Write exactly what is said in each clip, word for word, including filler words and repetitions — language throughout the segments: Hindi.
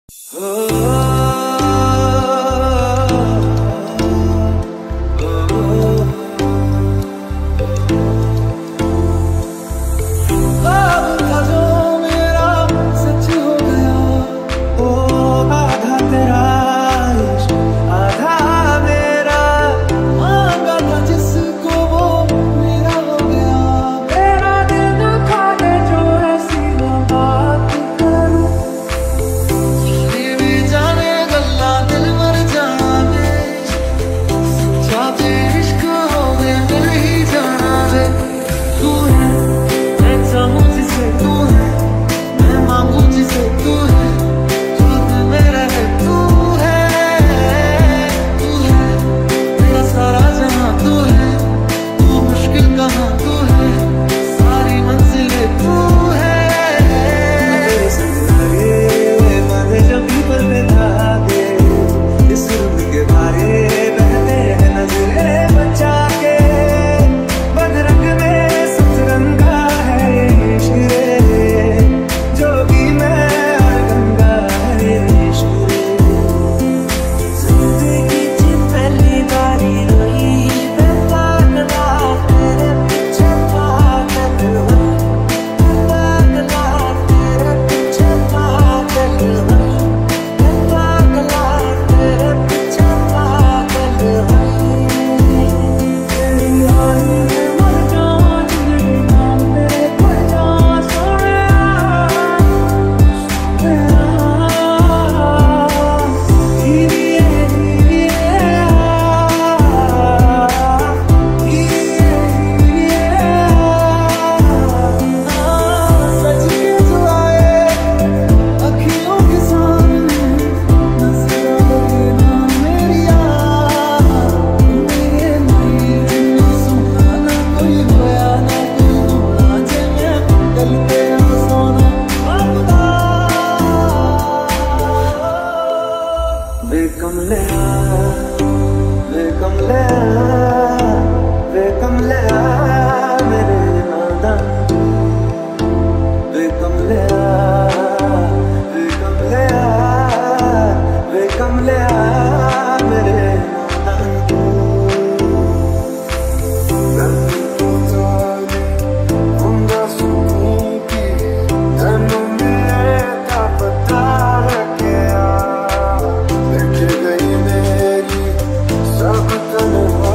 Gonna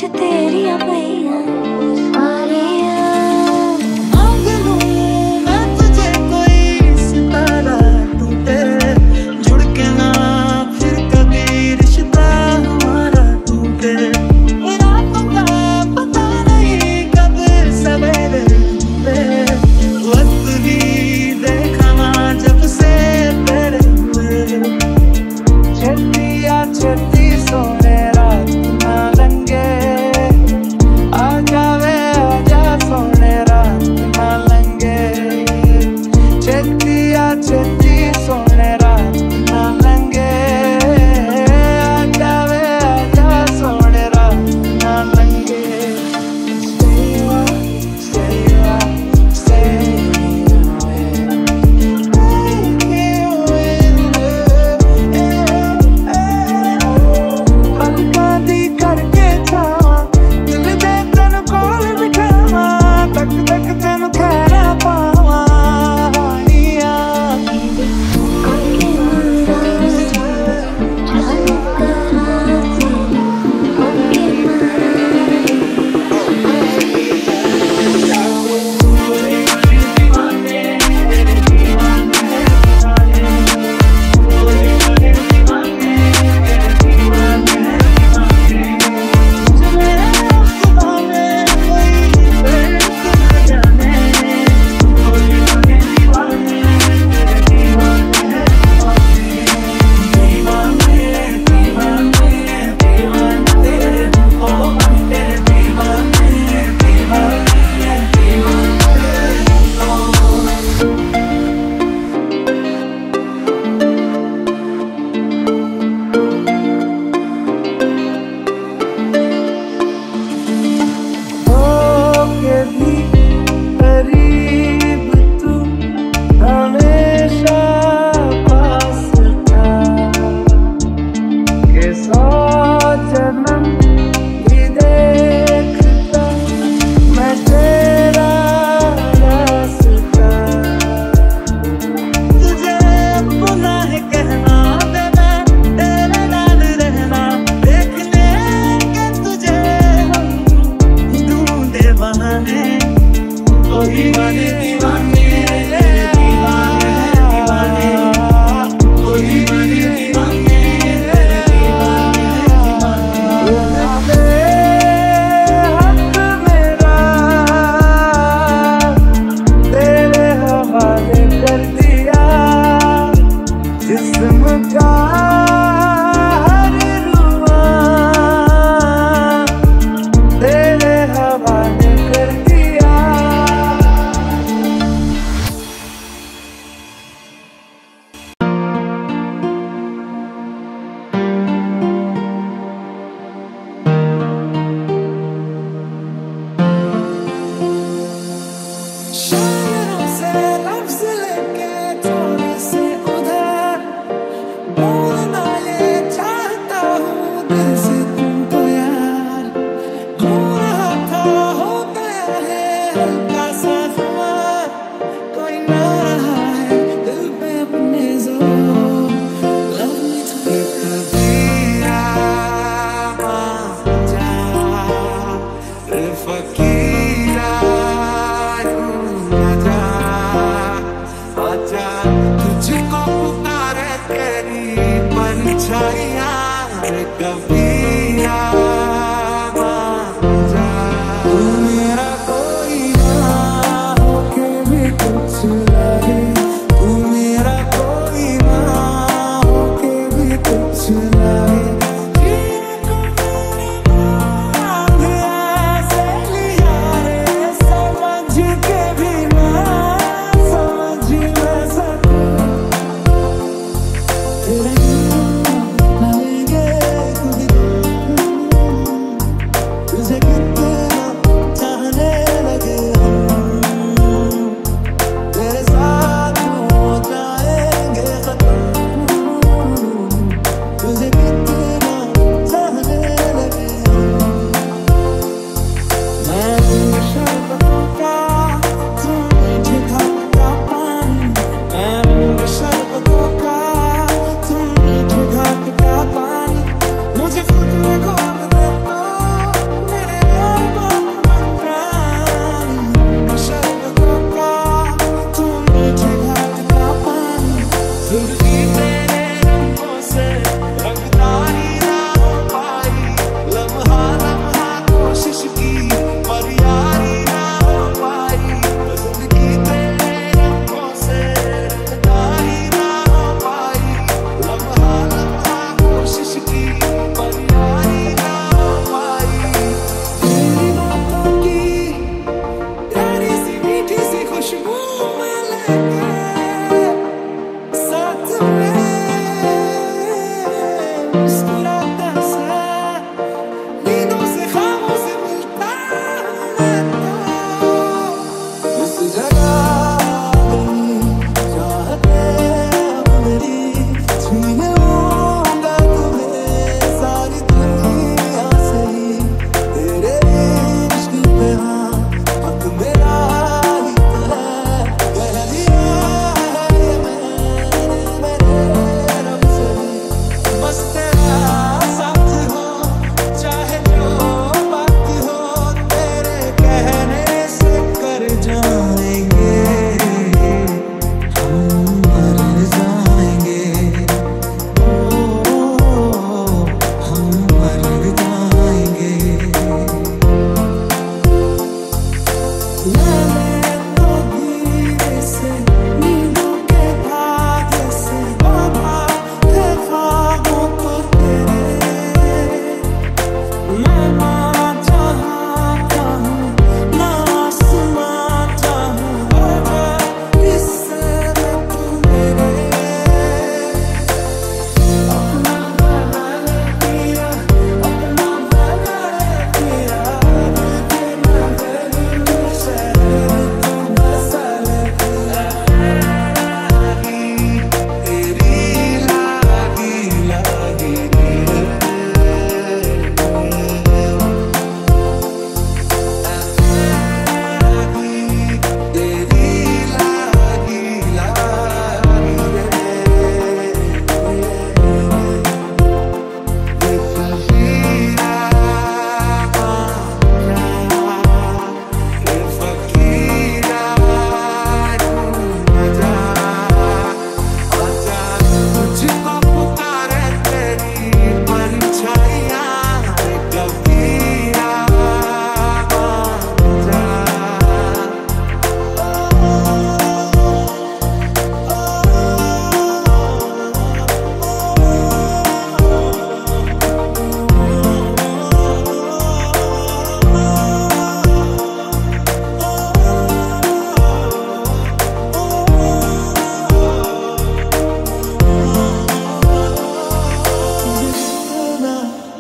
तेरियां पईयां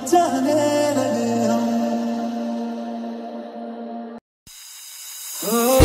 चाहने लगे हम। ओ,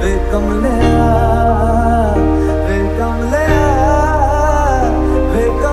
Come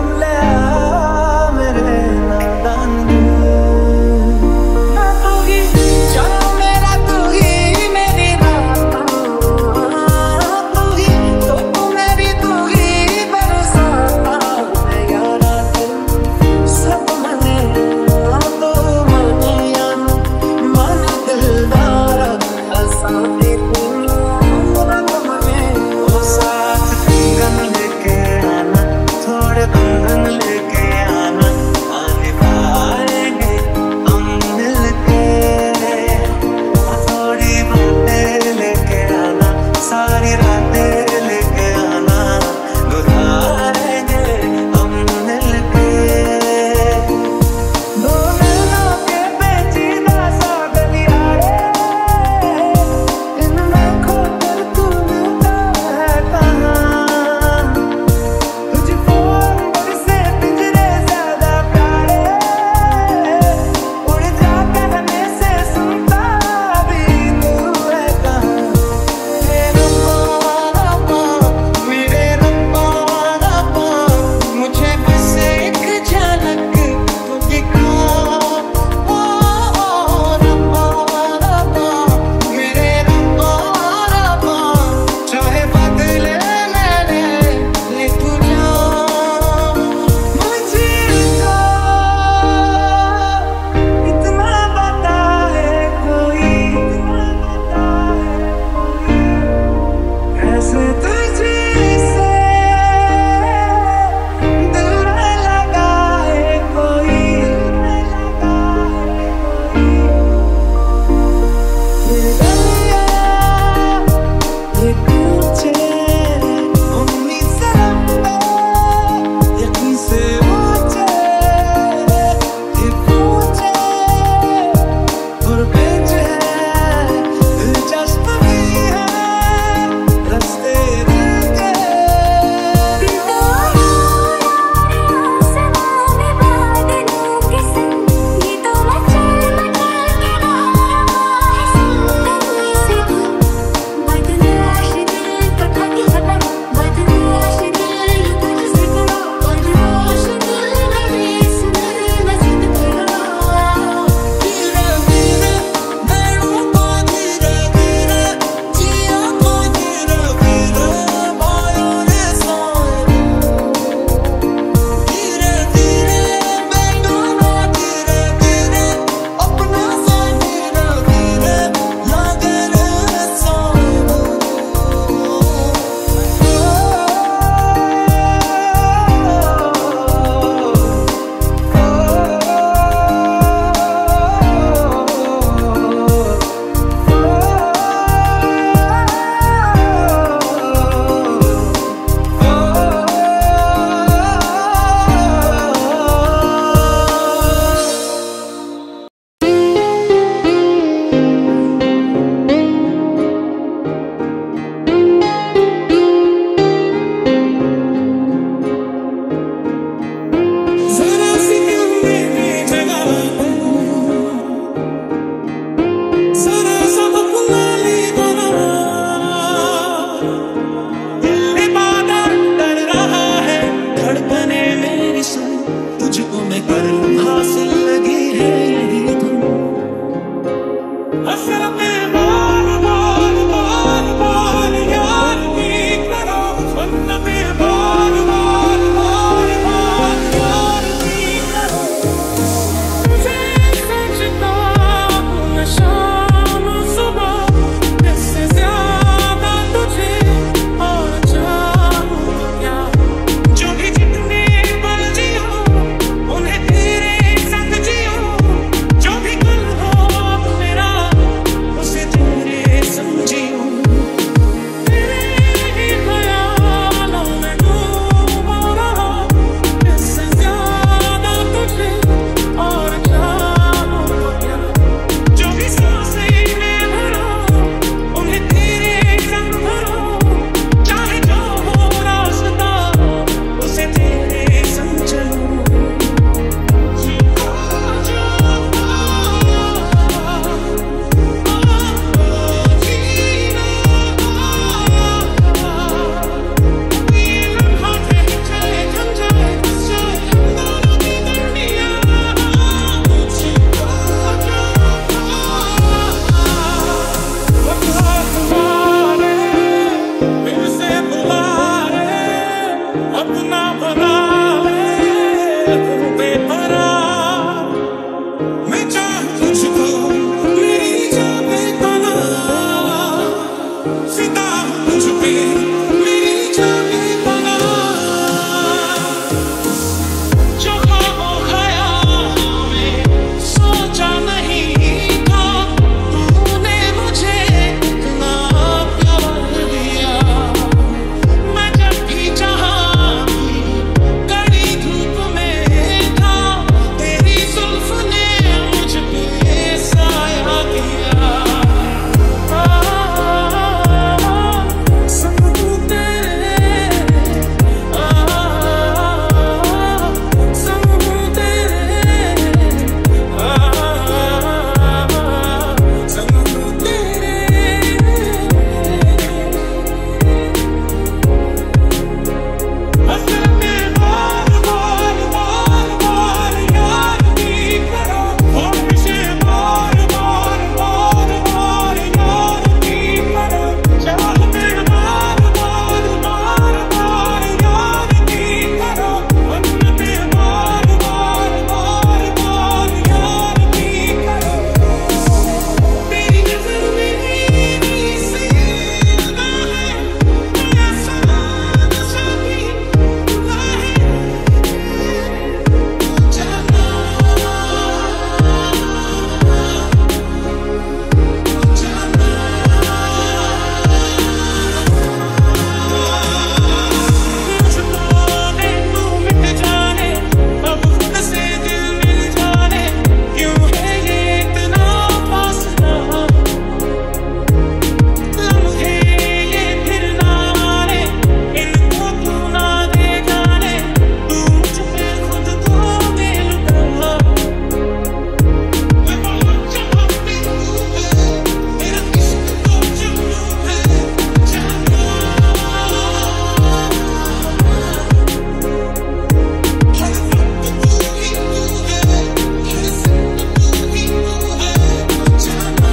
कर लूं हासिल लगी है यही धुन। असल में बार बार बार बार यार की करो, वरना में बार बार बार बार यार की करो। तुझे सोचता हूँ मैं शाम सुबह, इससे ज्यादा तुझे और चाहूँ तो क्या। जो भी जितने पल जियो उन्हें तेरे संग जियो, जो भी कल हो अब मेरा उसे तेरे संग जियो। तेरे ही ख्यालों में डूबा रहा, इससे ज्यादा तुझे और चाहूँ तो क्या। जो भी सांसें मैं भरो उन्हें तेरे संग भरो, चाहे जो हो रास्ता उसे तेरे संग चलूं। जीना जो जीना ये लम्हा ठहर जाए, थम जाए, बस जाए हम दोनों की दुनिया। जीना जो बता तुम्हारे फिर से बुला ले, अपना बना ले तू बेकरार। मैं चाहूं तुझको मेरी जान बेपनाह, फिदा हूं तुझ पे मेरी जान बेपनाह। जो ख्वाबों ख्यालों में सोचा नहीं था, तूने मुझे इतना प्यार दिया। मैं जब भी जहाँ भी कड़ी धूप में था, तेरी जुल्फ ने मुझ पे साया किया। संग हूँ तेरे, संग हूँ तेरे, संग हूँ तेरे। असल में बार बार बार बार यार की करो, और मुझे बार बार बार बार यार की करो। चाह में बार बार बार बार यार की करो, मन में बार बार बार बार यार की करो। तेरी नजर मेरी से लगा है, ऐसा नशा भी हुआ है। जाना मुझको दे तू मिट जाने, अब खुद से दिल मिल जाने। क्यों है ये इतना फासला, लम्हे ये फिर ना आने, इनको क्यों ना दे जाने। तू मुझ पे खुद को दे लुटा, मैं बहुत चाहती हूँ मेरा इश्क तो जुनून है। जाना हर वक्त तू ही तू है, हर सिर्फ तू ही तू है। जाना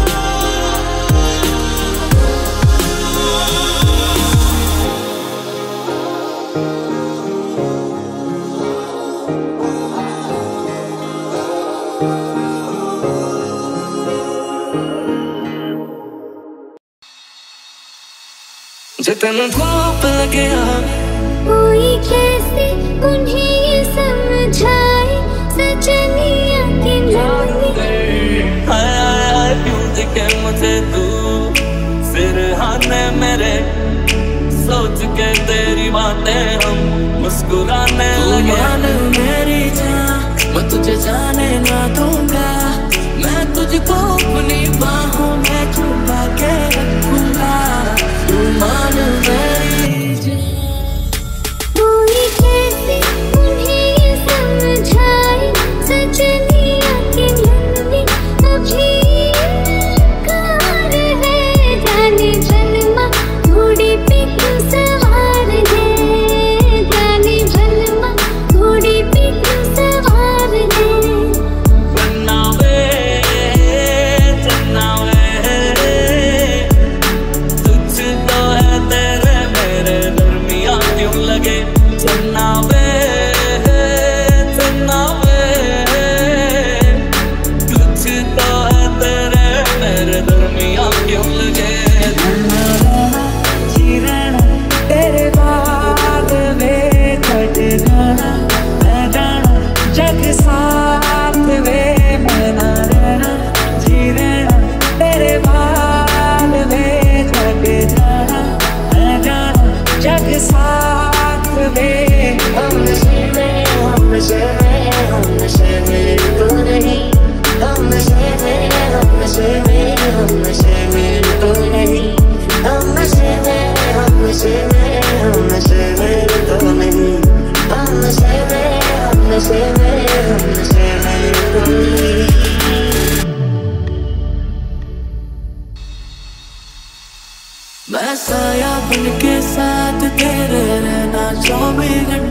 जे तेनू धूप लगे आवे, कोई कैसे उन्हें ये समझाए, सजनिया के नाते हाय हाय हाय क्यों दिखे मुझे तू सिरहाने मेरे। सोच के तेरी बातें हम मुस्कुराने लगे। मान मेरी जान, मैं तुझे जाने ना दूंगा, मैं तुझको अपनी बाहों में छुपा के रखूंगा। तू मान मेरी जान। कोई कैसे उन्हें ये समझाए, सजनिया के नाते अभी इनकार है। जाने जन्मा घोड़े पे क्यों सवार है, जाने जन्मा घोड़े पे क्यों सवार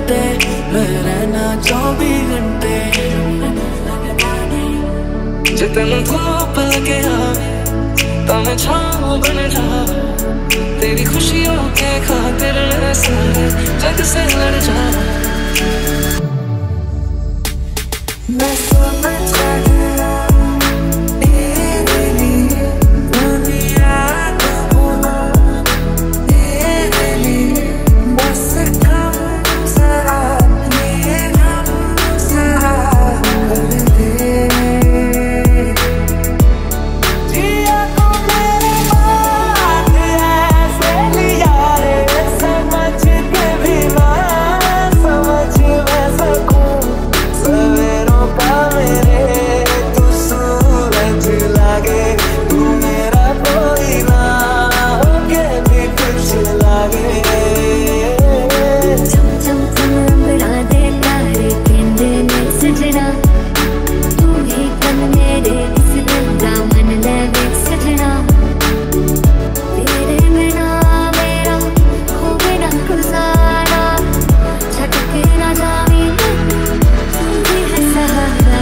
घंटे मैं रहना चौबीस घंटे जितन धूप लगे आवे तो मैं छाँव बन जाऊं तेरी खुशियों के खातिर मैं सारे जग से लड़ जाऊं मैं समझ गया तेरे लिए दुनिया को भूला तेरे लिए बस कम जरा ये हम जरा कर दे जिया को मेरे बात ऐसे लिया रे समझ के भी मैं समझ मैं सकूं सवेरों का मेरे तू सूरज लागे तू मेरा कोई ना होके भी कुछ लागे चम चम चम अंबरा दे तारे कहंदे ने सजना तू ही कन मेरे इस दिल दा मन ले वेख सजना तेरे बिना मेरा होवे ना गुजारा छट के ना जावी तू ही है सहारा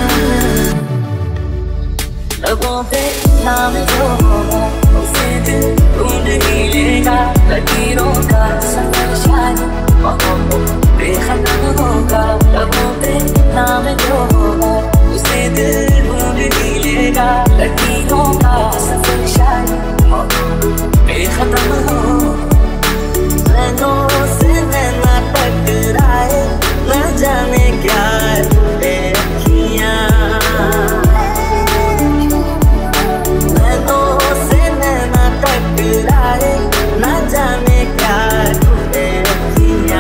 लबों पे नाम जो होगा उसे दिल ढूंढ ही लेगा लकीरों का सफर शायद बेखत्म होगा लबों पे नाम जो होगा उसे दिल ढूंढ ही लेगा लकीरों का सफर शायद बेखत्म हो नैनों से नैना टकराए न जाने क्या देखियां टकराए न जाने क्या देखियां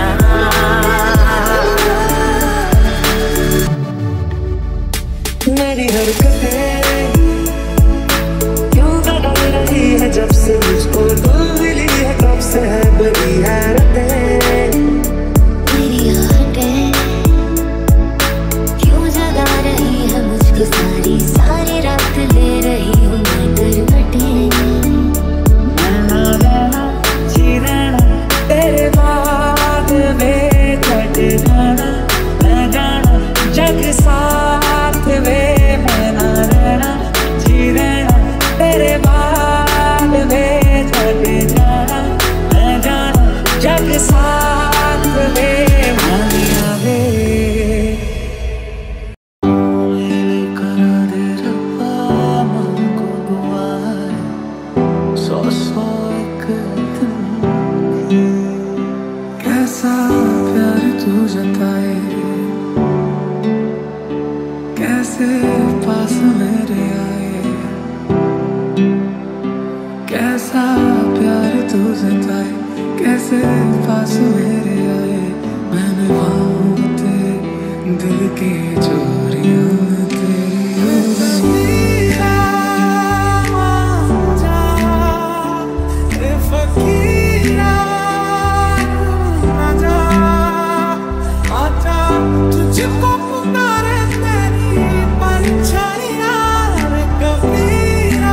मेरी हरकतें क्यों बदल रही है जब से मुझको तू मिली है कब से है बड़ी हैरतें मेरी आहटें क्यों जगा रही है मुझको सारी सारी रात ले रही हूँ मैं करवटें तेरे बाद में कट जाना मैं जाना जग साथ में मैं ना रहना जी रहना तेरे बाद में कट जाना मैं जाना जग साथ में मानी आवे करा दे रब्बा मन को दुआ सौ सौ एक कैसा प्यार तू जताए कैसे पास मेरे आए कैसा प्यार तू जताए कैसे पास मेरे आए मैंने पाऊँ तेरे दिल की चोरियां तेरी हो गई फकीरा आजा आजा तुझको पुकारे तेरी परछाइयां रे कबीरा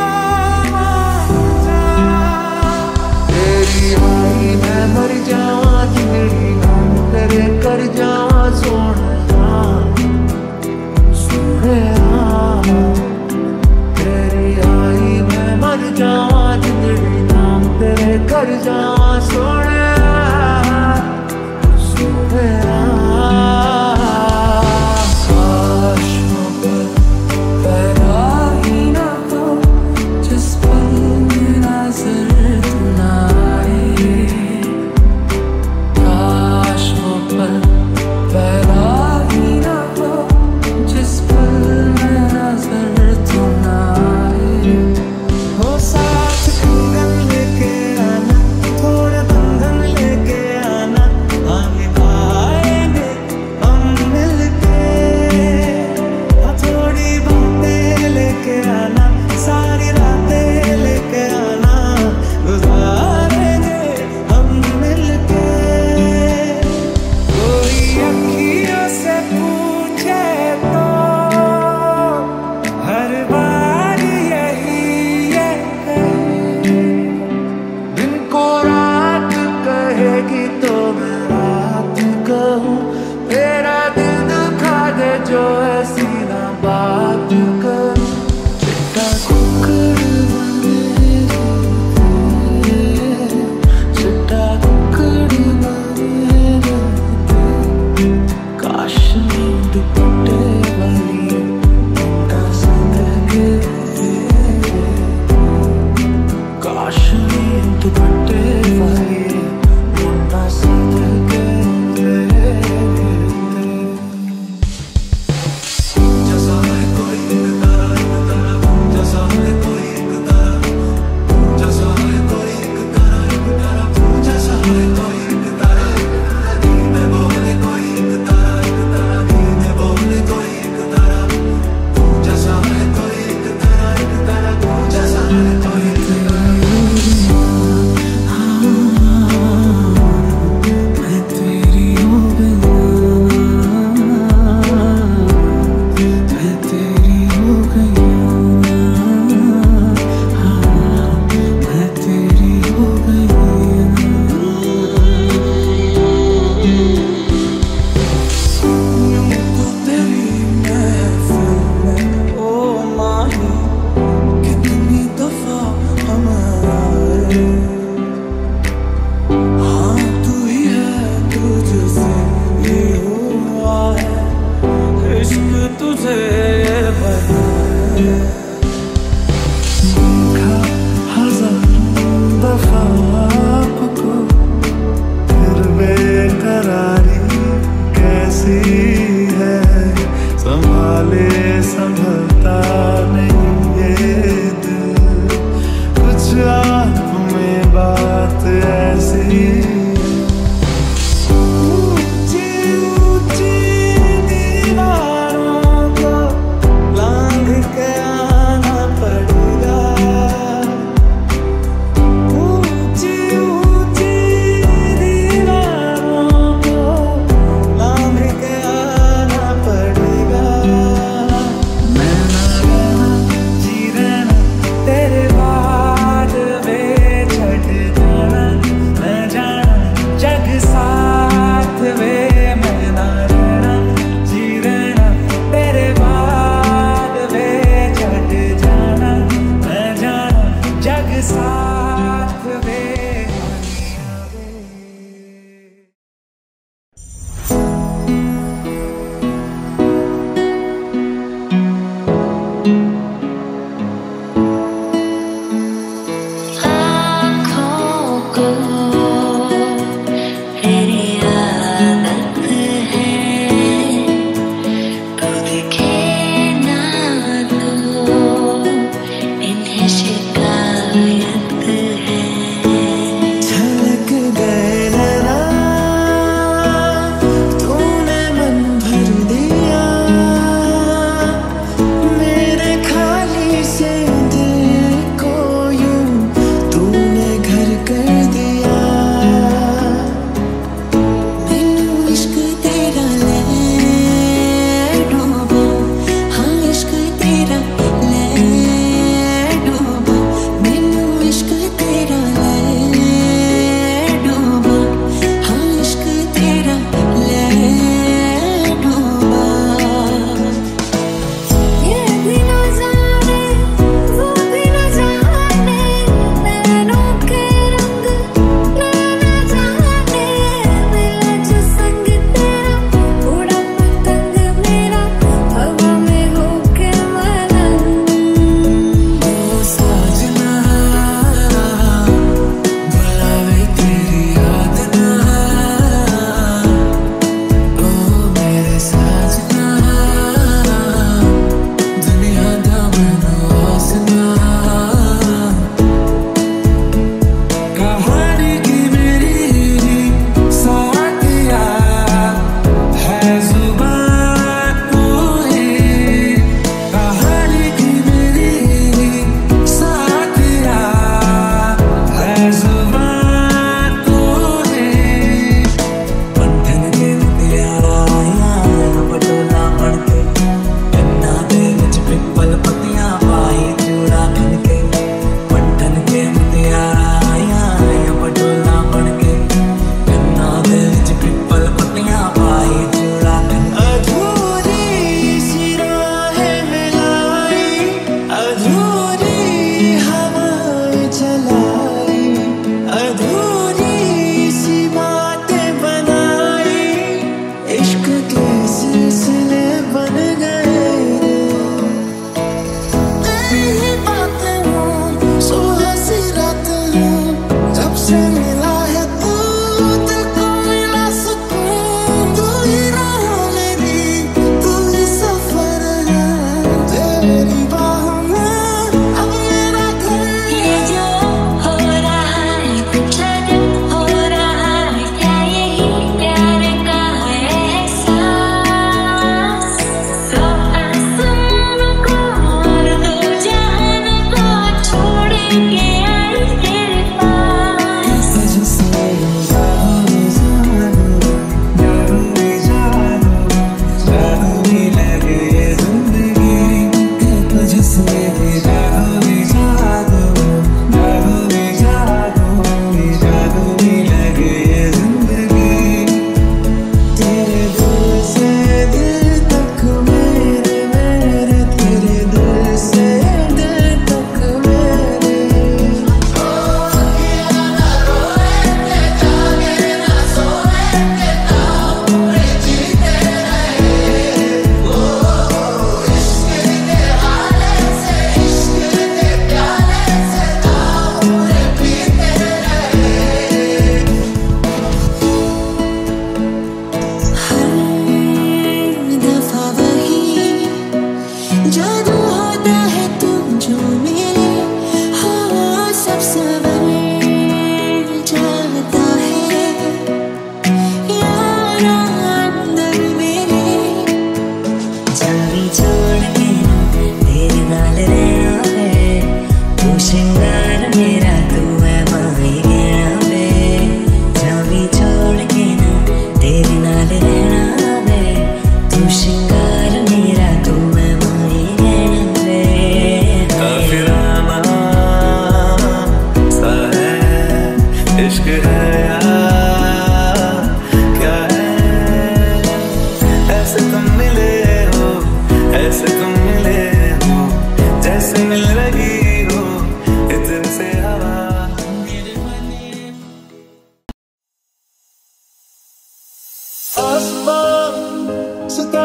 आजा तेरी आई मैं मर जावां जिंदड़ी नाम तेरे कर जावां सोहणा सोहणा तेरी आई मैं मर जावां जिंदड़ी तेरे कर जावां सोहणा सोहणा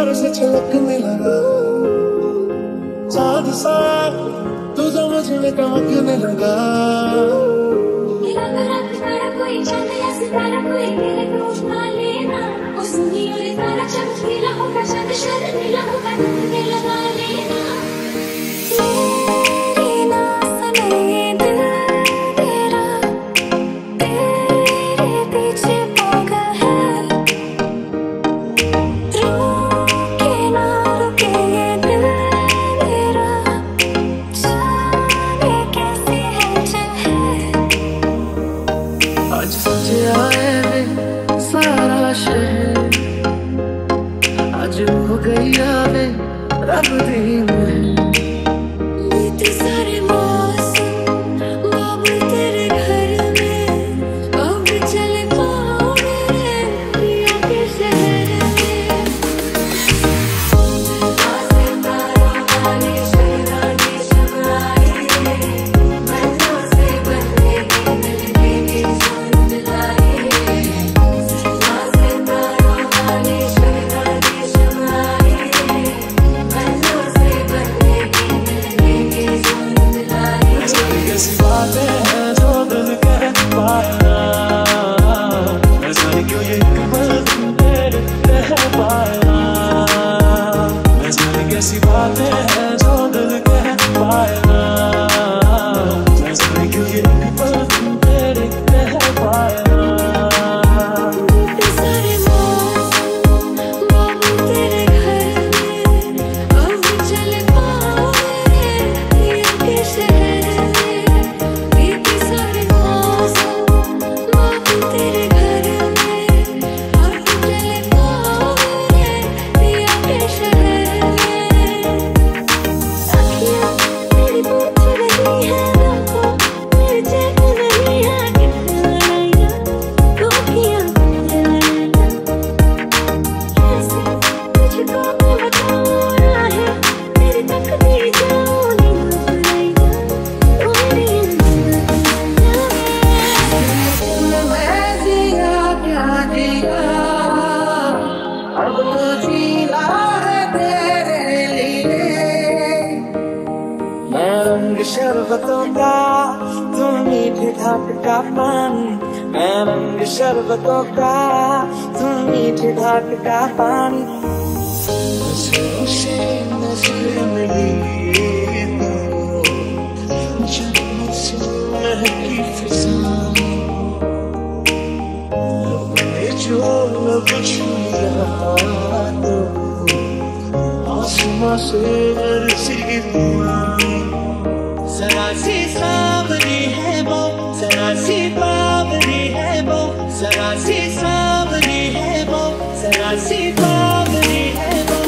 सितारों से छलकने लगा, चाँद सा तू तो मुझ में टमकने लगा। कोई चांद या सितारा कोई तेरे को उठा लेना, उस नीले और तारा चमकीला होगा, चांद शर्मीला होगा, तुझे लगा लेना। मेरी ना सुने ये दिल तेरा, तेरे पीछे पागल है। रुके ना रुके ये दिल मेरा, जाने कैसी हलचल है। आज सजे आए वे सारा शहर, आज हो गई आवे रब दी महर। बीते सारे मौसम बाबू तेरे घर में, अब चल पाओगे पिया के शहर में। सितारों वाली शहनाई शहनाई, बन्नों से बनने की मिलने की सुन दिलाई। सितारों वाली शहनाई शहनाई, बन्नों से बनने की मिलने की सुन दिलाई। कैसी बातें हैं जो दिल कह पाया, न जाने क्यों ये एक पल तेरे रह पाया। न जाने कैसी बातें हैं जो दिल कह पाया, न जाने क्यों ये एक पल तेरे रह पाया। बीते सारे मौसम बाबू तेरे घर में, अब चल पाओगे पिया के शहर में। बीते सारे मौसम बाबू तेरे घर में, अब चल पाओगे पिया के शहर में। अखियाँ मेरी पूछ रही है रातों, मेरे चैन नहीं है कितनी लड़ाइयाँ, धोखियाँ मुझे लेना। कैसे तुझको मैं बताऊँ राहें, तेरी तकदीर जाऊँ नींद बुराइयाँ, तू मेरी अंदर मैं जिया क्या जिया, अब तो जीना है तेरे लिए। मैं रंग शरबतों का, तुम मीठे ढाक का पानी। मैं रंग शरबतों का, तुम मीठे ढाक का पानी। नशे से नशे मिली तो जन्नत से महकी फिजाएं। मैंने जो लब छुआ तो आसमां से बरसी दुआएं। जरा सी सावरी है वो, जरा सी बावरी है वो, जरा सी सावरी है वो, जरा सी बावरी है वो।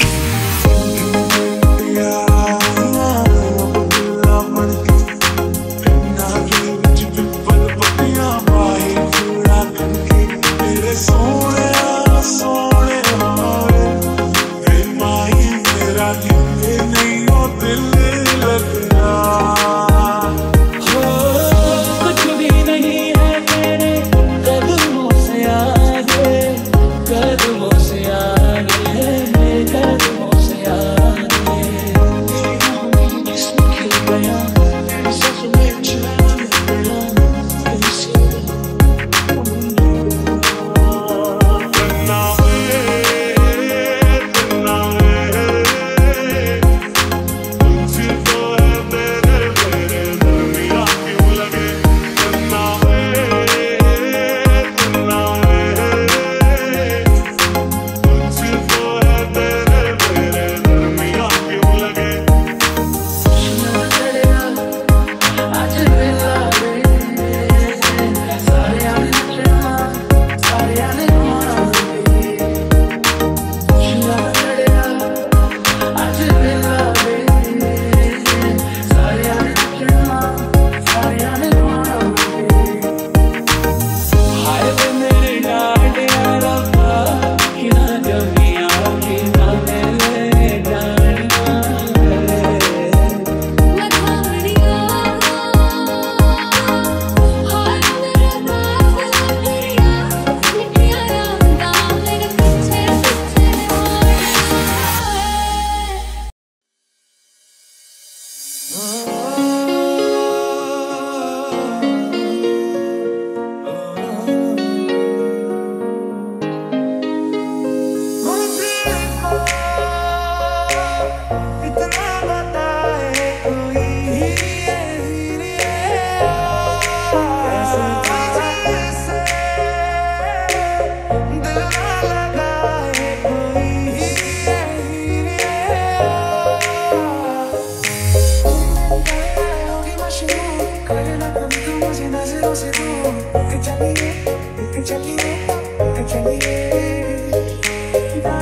कुछ भी नहीं है तेरे कदमों से आगे, कदमों से आगे।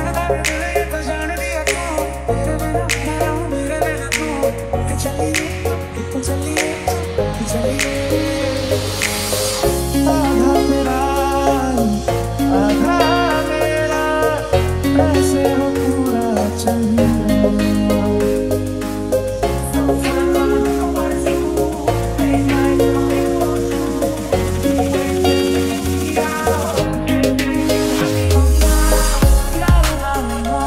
I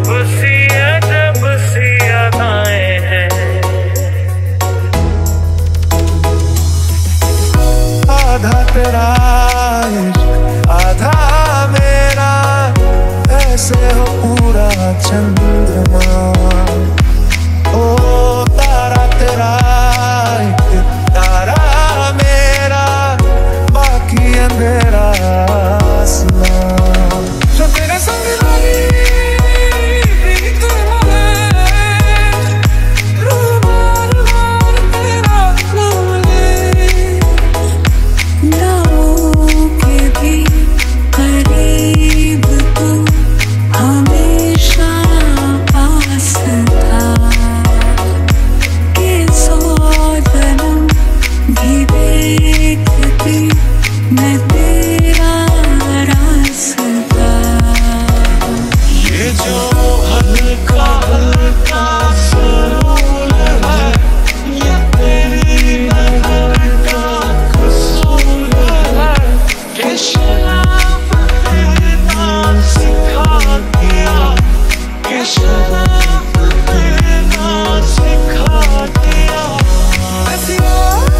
सी अजब सी अदाएं हैं। आधा तेरा इश्क आधा मेरा, ऐसे हो पूरा चंद्रमा। ओ तारा तेरा एक तारा मेरा, बाकी अंधेरा आसमां। जो तेरे संग वाली प्रीत है, रू बार बार तेरा नाम ले। नामों के भी करीब तू हमेशा पास था, कि सौ जन्म भी देखती मैं तेरा रास्ता। ये जो हल्का हल्का सुरूर है, ये तेरी नजर का कसूर है। ये शराब देना सिखा दिया, ये शराब देना सिखा दिया। रसिया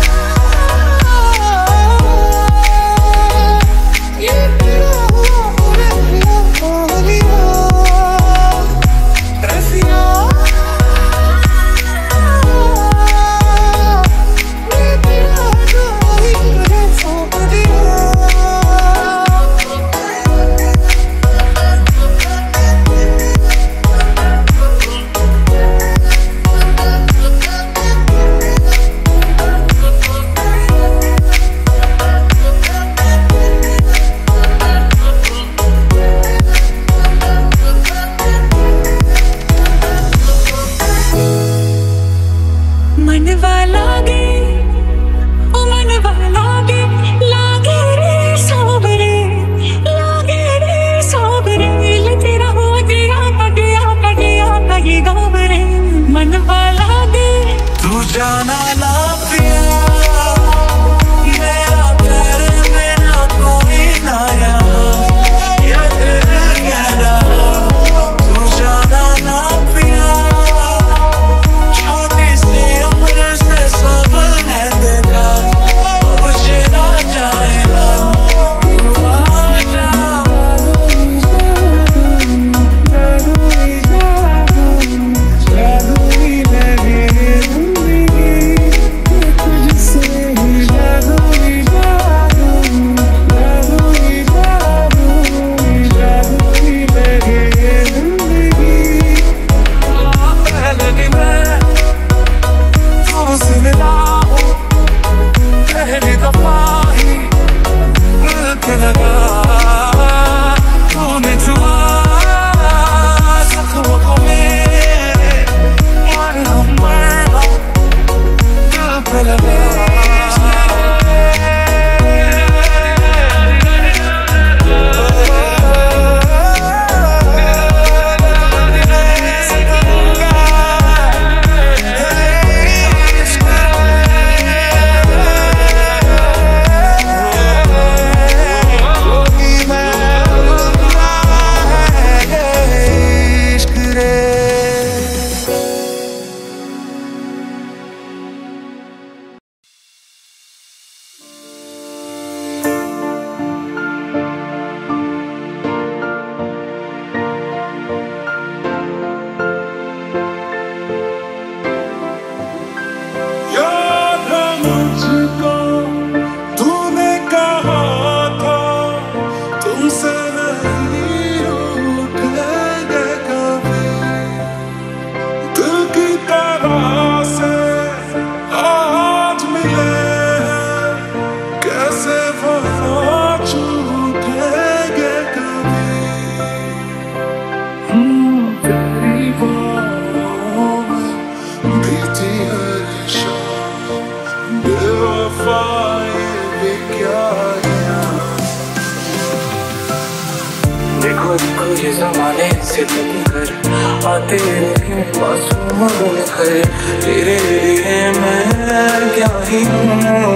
ये तेरा मनवा लागे, ओ मनवा लागे, लागे रे सावरे, लागे रे सावरे। ले तेरा हो गया कटिया कटिया कटी गाँव रे। मनवा लागे तू जाना ला पिया, मेरा तेरे बिना कोई ना यहाँ, ये तेरे कहना। तू जाना ला पिया, छोटी सी उम्र से सबने देखा, अब जीना चाहेगा। तू आजा, जादुई जादू, जादुई लगे जिंदगी, ये तुझसे ही जादुई जादू, जादुई जादू, जादुई लगे जिंदगी। पहले भी मैं तुमसे मिला हूँ, पहली दफा ही दिल पे लगा। तूने छुआ जख्मों को मेरे, और हम मरना दिल पे लगा। याद है मुझको तूने कहा था, तुमसे नहीं रूठेंगे कभी। दिल की तरह से आज मिले हैं, कैसे वफा छूटेंगे कभी। हम्म, तेरी बाहों में बीती हर शाम, बेवफा ये भी क्या है। देखो देखो ये जमाने से तुम कर आते रहे मासूम बनकर, तेरे लिए मैं क्या ही हूँ।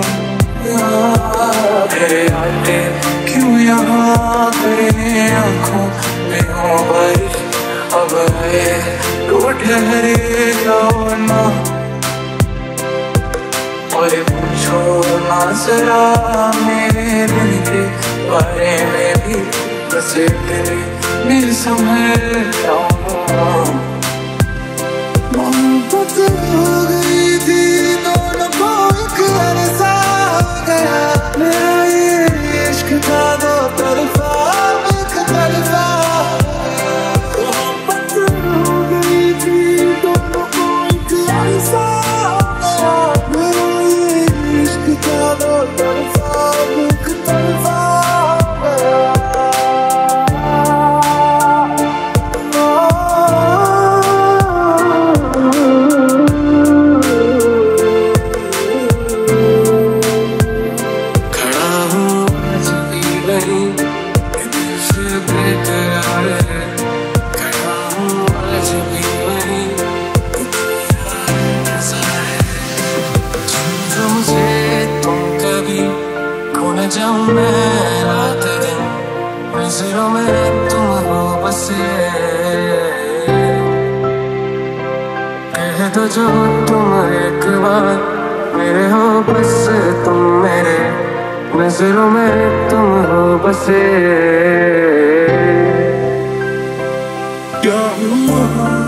तेरे आते क्यों यहाँ तेरे आँखों में हो बारिश, अब ये तू ठहरे जाओ ना, और पूछो ना जरा मेरे दिल के बारे में भी, बस तेरे मेरे समझ जाओ। मोहब्बत हो गई थी दोनों को एक अरसा हो गया, मेरा ये इश्क था दो तरफा एक तरफा। मोहब्बत हो गई थी दोनों को एक अरसा हो गया, मेरा ये इश्क था दो तरफा एक तरफा। जाऊं मैं रात दिन, नजरों में तुम हो बसे, कह दो जो तुम एक बार मेरे हो, बस तुम मेरे नजरों में तुम हो बसे। क्या हुआ